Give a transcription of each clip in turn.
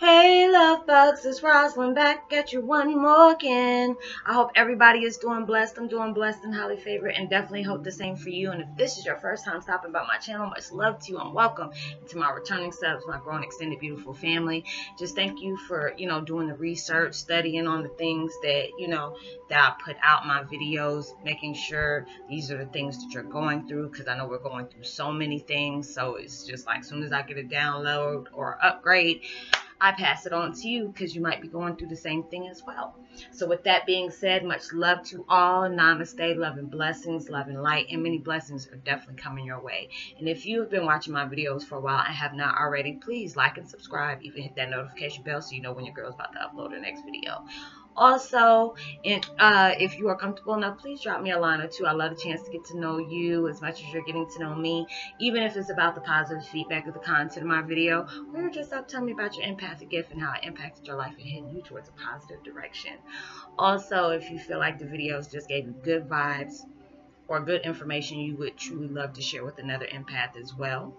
Hey love bugs, it's Roslynn back at you one more again. I hope everybody is doing blessed. I'm doing blessed and highly favored, and definitely hope the same for you. And if this is your first time stopping by my channel, much love to you and welcome to my returning subs, my growing extended beautiful family. Just thank you for doing the research, studying on the things that that I put out in my videos, making sure these are the things that you're going through, because I know we're going through so many things. So it's just like as soon as I get a download or upgrade, I pass it on to you because you might be going through the same thing as well. So with that being said, much love to all. Namaste, love and blessings, love and light, and many blessings are definitely coming your way. And if you have been watching my videos for a while and have not already, please like and subscribe. Even hit that notification bell so you know when your girl's about to upload the next video. Also, if you are comfortable enough, please drop me a line or two. I love the chance to get to know you as much as you're getting to know me, even if it's about the positive feedback of the content of my video, or you're just up telling me about your empathic gift and how it impacted your life and heading you towards a positive direction. Also, if you feel like the videos just gave you good vibes or good information you would truly love to share with another empath as well,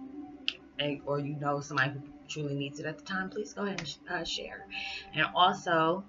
or somebody who truly needs it at the time, please go ahead and share. And also,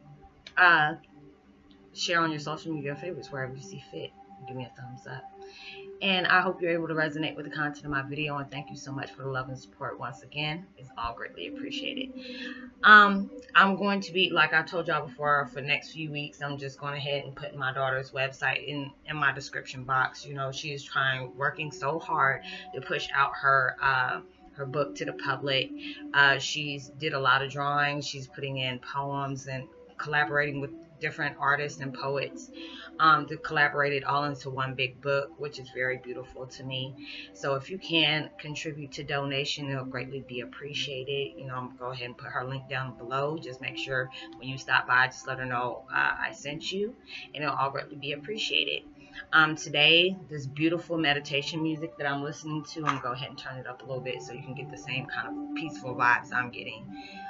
share on your social media favorites wherever you see fit. Give me a thumbs up. And I hope you're able to resonate with the content of my video, and thank you so much for the love and support once again. It's all greatly appreciated. I'm going to be, like I told y'all before, for the next few weeks, I'm just going ahead and put my daughter's website in my description box. She is working so hard to push out her book to the public. She's did a lot of drawings. She's putting in poems and collaborating with different artists and poets to collaborate it all into one big book, which is very beautiful to me. So if you can contribute to donation, it'll greatly be appreciated. I'm gonna go ahead and put her link down below. Just make sure when you stop by, just let her know I sent you, and it'll all greatly be appreciated. Today, this beautiful meditation music that I'm listening to, I'm gonna go ahead and turn it up a little bit so you can get the same kind of peaceful vibes I'm getting.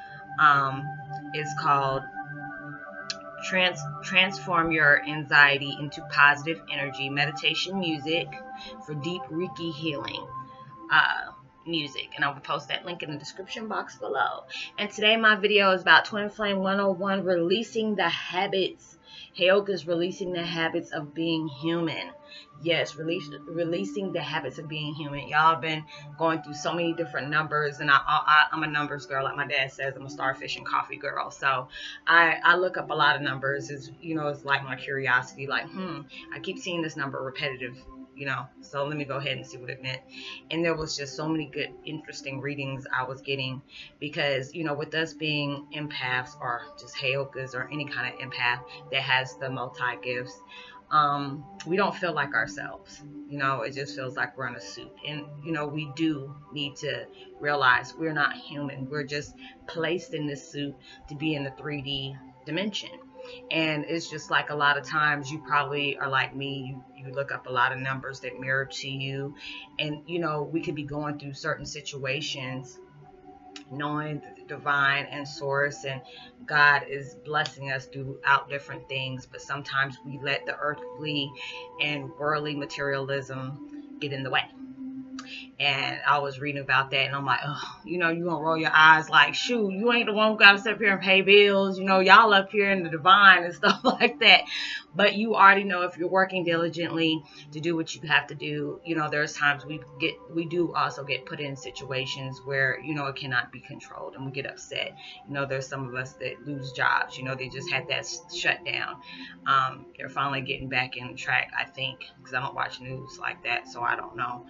It's called Transform Your Anxiety into Positive Energy meditation music for deep Reiki healing music, and I will post that link in the description box below. And today my video is about Twin Flame 101, releasing the habits. Heyoka is releasing the habits of being human. Yes, releasing the habits of being human. Y'all been going through so many different numbers, and I'm a numbers girl. Like my dad says, I'm a starfish and coffee girl. So I look up a lot of numbers. It's like my curiosity. Like, I keep seeing this number repetitive. So let me go ahead and see what it meant. And there was just so many good, interesting readings I was getting, because with us being empaths or just Heyokas or any kind of empath that has the multi gifts, we don't feel like ourselves. It just feels like we're in a suit. And we do need to realize we're not human. We're just placed in this suit to be in the 3D dimension. And it's just like a lot of times you probably are like me, you look up a lot of numbers that mirror to you, and we could be going through certain situations knowing that the divine and source and God is blessing us throughout different things, but sometimes we let the earthly and worldly materialism get in the way. And I was reading about that, and I'm like, oh, you gonna roll your eyes like, shoot, you ain't the one who gotta sit up here and pay bills. Y'all up here in the divine and stuff like that. But you already know, if you're working diligently to do what you have to do, there's times we do also get put in situations where, it cannot be controlled, and we get upset. There's some of us that lose jobs. They just had that shutdown. They're finally getting back in track, I think, because I don't watch news like that, so I don't know.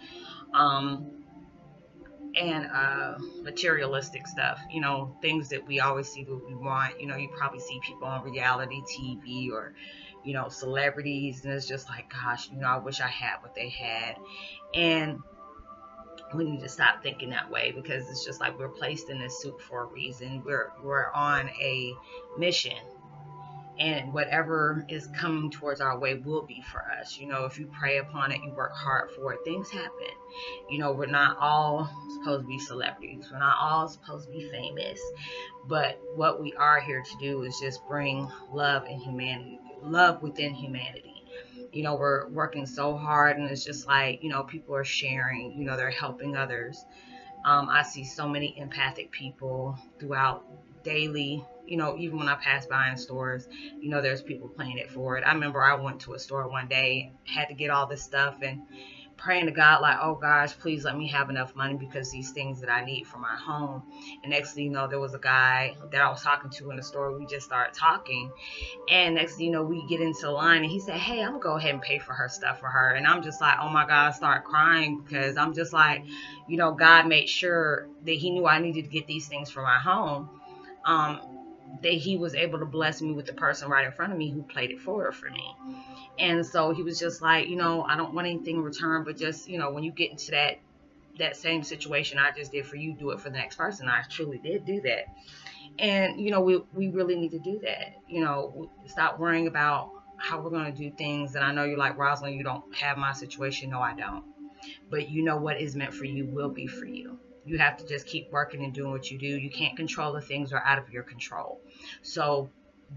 And materialistic stuff, things that we always see that we want. You probably see people on reality TV or celebrities, and it's just like, gosh, I wish I had what they had. And we need to stop thinking that way, because it's just like we're placed in this suit for a reason. We're on a mission, and whatever is coming towards our way will be for us. If you pray upon it, you work hard for it, things happen. We're not all supposed to be celebrities. We're not all supposed to be famous. But what we are here to do is just bring love and humanity, love within humanity. We're working so hard, and it's just like, people are sharing, they're helping others. I see so many empathic people throughout daily, even when I pass by in stores, there's people playing it forward. I remember I went to a store one day, had to get all this stuff, and praying to God, like, oh gosh, please let me have enough money because these things that I need for my home. And next thing you know, there was a guy that I was talking to in the store. We just started talking. And next thing you know, we get into the line and he said, hey, I'm gonna go ahead and pay for her stuff for her. And I'm just like, oh my God, I start crying because I'm just like, God made sure that he knew I needed to get these things for my home. That he was able to bless me with the person right in front of me who played it forward for me. And so he was just like, I don't want anything in return, but just, when you get into that same situation I just did for you, do it for the next person. I truly did do that. And, we really need to do that. Stop worrying about how we're going to do things. And I know you're like, Roslynn, you don't have my situation. No, I don't. But what is meant for you will be for you. You have to just keep working and doing what you do. You can't control the things that are out of your control. So,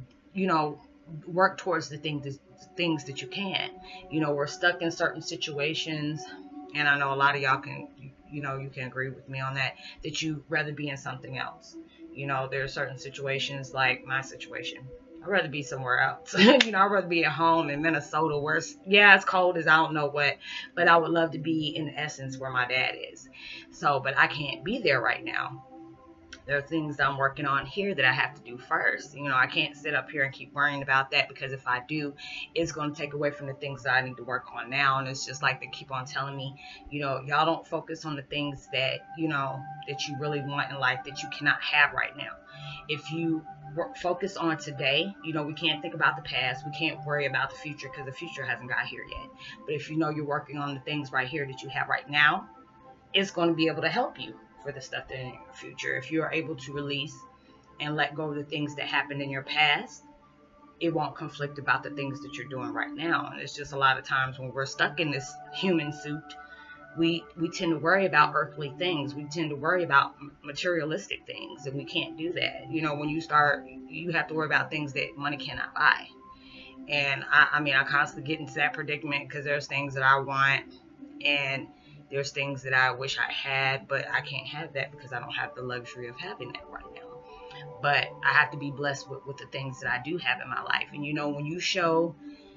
work towards the things that you can. We're stuck in certain situations, and I know a lot of y'all can, you can agree with me on that you'd rather be in something else. There are certain situations, like my situation, I'd rather be somewhere else. I'd rather be at home in Minnesota where it's cold as I don't know what, but I would love to be in essence where my dad is. So, but I can't be there right now. There are things I'm working on here that I have to do first. I can't sit up here and keep worrying about that, because if I do, it's going to take away from the things that I need to work on now. And it's just like they keep on telling me, y'all don't focus on the things that, that you really want in life that you cannot have right now. If you focus on today, we can't think about the past. We can't worry about the future because the future hasn't got here yet. But if you're working on the things right here that you have right now, it's going to be able to help you for the stuff in your future. If you are able to release and let go of the things that happened in your past, it won't conflict about the things that you're doing right now. And it's just a lot of times when we're stuck in this human suit, we tend to worry about earthly things. We tend to worry about materialistic things, and we can't do that. When you have to worry about things that money cannot buy. And I constantly get into that predicament because there's things that I want, and there's things that I wish I had, but I can't have that because I don't have the luxury of having that right now. But I have to be blessed with the things that I do have in my life. And when you show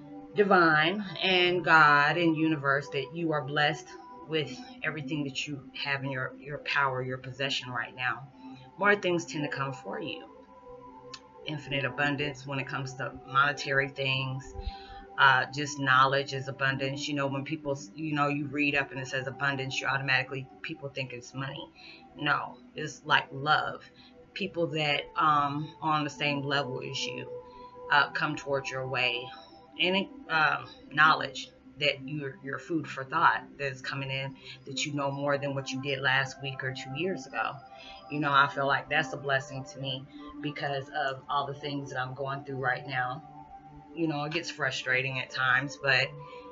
divine and God and universe that you are blessed with everything that you have in your power, your possession right now, more things tend to come for you. Infinite abundance when it comes to monetary things. Just knowledge is abundance. When people, you read up and it says abundance, you automatically, people think it's money. No, it's like love. People that on the same level as you come towards your way. Any knowledge that your food for thought that's coming in, that more than what you did last week or 2 years ago. I feel like that's a blessing to me because of all the things that I'm going through right now. It gets frustrating at times, but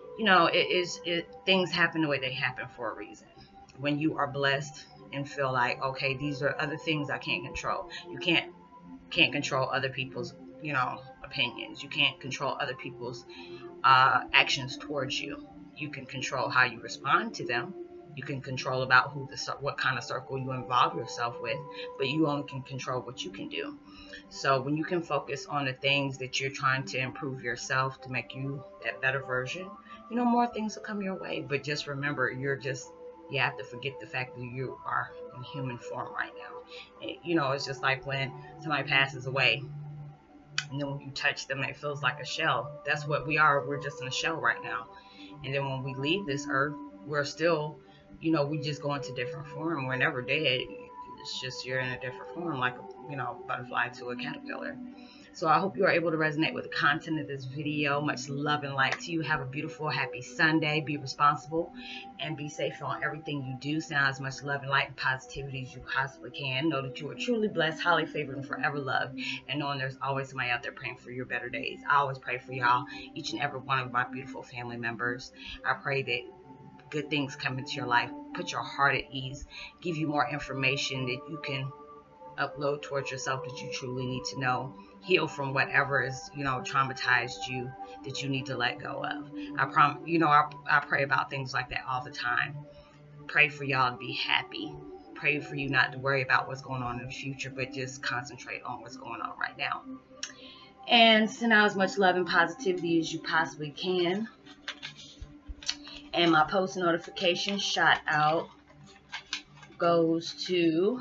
things happen the way they happen for a reason. When you are blessed and feel like, okay, these are other things I can't control. You can't control other people's, opinions. You can't control other people's actions towards you. You can control how you respond to them. You can control about what kind of circle you involve yourself with, but you only can control what you can do. So when you can focus on the things that you're trying to improve yourself to make you that better version, more things will come your way. But just remember, you have to forget the fact that you are in human form right now. It's just like when somebody passes away, and then when you touch them, it feels like a shell. That's what we are. We're just in a shell right now. And then when we leave this earth, we're still, we just go into different form. We're never dead. It's just you're in a different form, like a butterfly to a caterpillar. So I hope you are able to resonate with the content of this video. Much love and light to you. Have a beautiful, happy Sunday. Be responsible and be safe on everything you do. Send as much love and light and positivity as you possibly can. Know that you are truly blessed, highly favored, and forever loved. And knowing there's always somebody out there praying for your better days. I always pray for y'all, each and every one of my beautiful family members. I pray that good things come into your life, put your heart at ease, give you more information that you can upload towards yourself that you truly need to know, heal from whatever is, traumatized you that you need to let go of. I pray about things like that all the time. Pray for y'all to be happy. pray for you not to worry about what's going on in the future, but just concentrate on what's going on right now. And send out as much love and positivity as you possibly can. And my post notification shout out goes to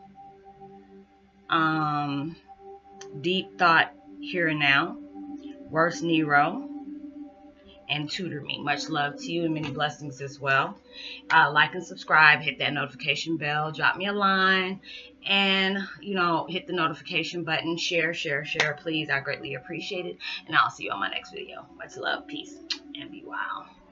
Deep Thought Here and Now, Worst Nero, and Tutor Me. Much love to you and many blessings as well. Like and subscribe, hit that notification bell, drop me a line, and hit the notification button. Share, please. I greatly appreciate it. And I'll see you on my next video. Much love, peace, and be wild.